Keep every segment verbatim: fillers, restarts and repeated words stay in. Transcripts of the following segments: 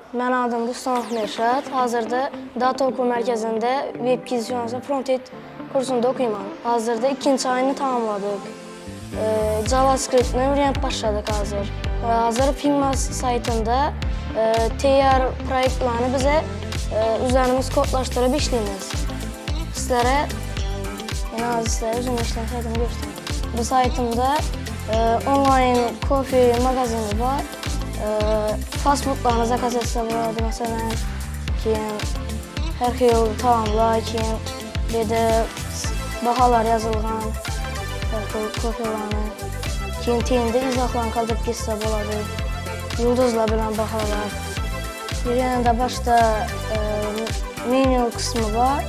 Mən adım Rüstəmov Mərşad. Hazırda Data Okul Mərkəzində Web Gizliyonsa Frontend kursunda oxuyuram. Hazırda ikinci ayını tamamladıq. JavaScript-ni öyrənib başladıq hazır. Hazır Figma saytında təyər proyektlərini bizə üzərimiz kodlaşdırıb işləyimiz. Sizlərə, yəni az sizlərə üzümə işləyən saytımı göstərim. Bu saytımda online kofe mağazini var. Fast foodlarını zakaz etsə buladı, məsələn, hər xil tamamlar, bir də bahalar yazılğan hər xil kofelarını, teyində izahlarını qaldırıb getsə buladı, yıldızla bilən bahalar. Bir yanında başda menü qismi var,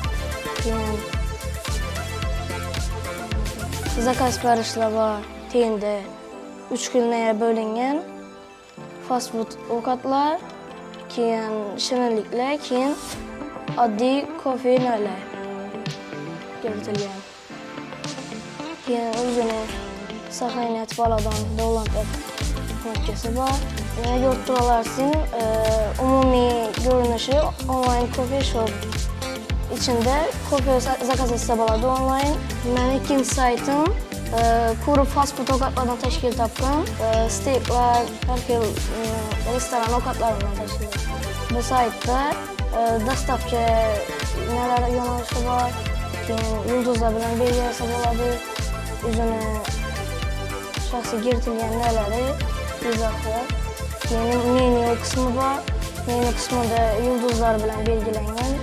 zakaz siparişlər var, teyində üç günləyə bölünən fast food ovqatlar, keyin şirinliklər, keyin addi kofe növlər götürülən. Keyin özünün saxlayıcı baladan dolan nöqtəsi var. Yəni gördülər sizin ümumi görünüşü online kofe shop içində kofe zakaz etsə baladı online. Mənim ikinci saytım Kuru fast food ovqatlardan təşkil tapqın, steaklər, hər xil restoran ovqatlarından təşkil tapqın. Bu saytda dastavka nələr yönəlişi var, yıldızla bilən belgə hesab oladı, üzünü şəxsi girtiləyən nələri izahlar. Menü qismi var, menü qismində yıldızlar bilən belgilənən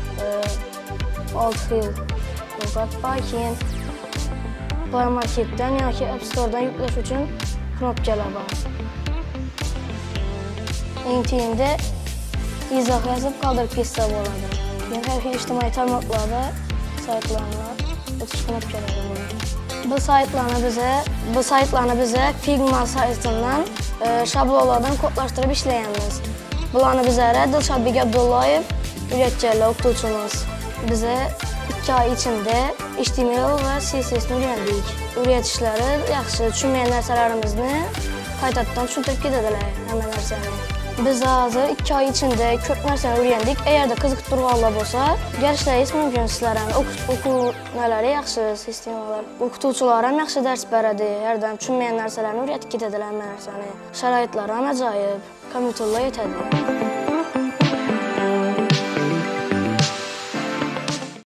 altı xil ovqat var. Play Marketdən, yəni ki, App Store-dan yükləş üçün knopkalar var. Entiyində izah yazıb qaldırıb getsə boladı. Yəni, hər şey ictimai tarmaqlarda, saytlarına ötüş knopkaları var. Bu saytlarını bizə, bu saytlarını bizə Figma saytından şablonlardan kodlaşdırıb işləyəmiz. Bunlarını bizlərə Dilşad Abdullayev, ürətgərli oxutucumuz bizə iki ay içində H T M L və C S S-ni öyrəndik. Öyrətişləri yaxşı, düşünməyən nərsələrimizni qaytadan düşündürüb gedədilər həmən nərsəni. Biz hazır iki ay içində çox nərsəni öyrəndik. Əgər də qızıqdırmalar olsa, gəlişləyiz mümkün sizlərə. Okul nələri yaxşı sistemalar, oxutuculara yaxşı dərs bərədir. Hərdən düşünməyən nərsələrini öyrətib gedədilər həmən nərsəni. Şəraitlərə məcaib, kompüterlə yetədir.